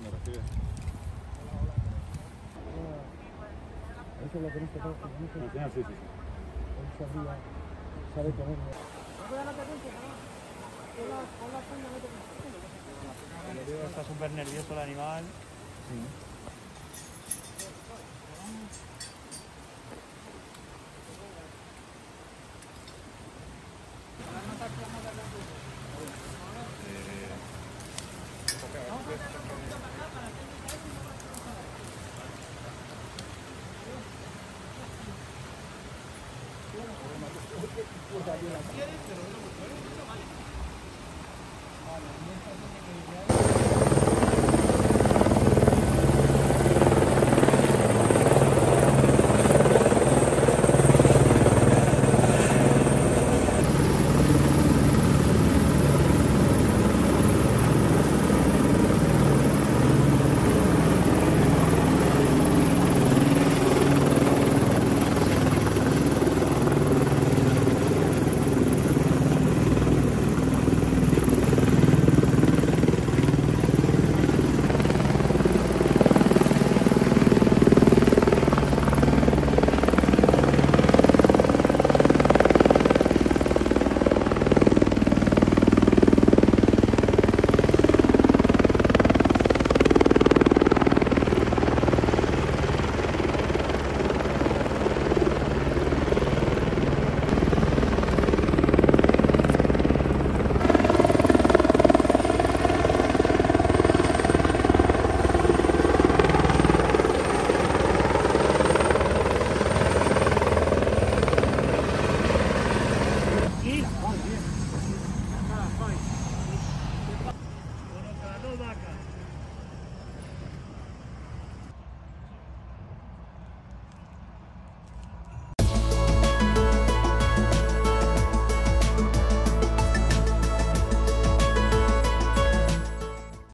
me recibe. Eso es lo que no se puede hacer. Al final sí, sí, sí. Él sabría, sabe ponerlo. Está súper nervioso el animal. Sí.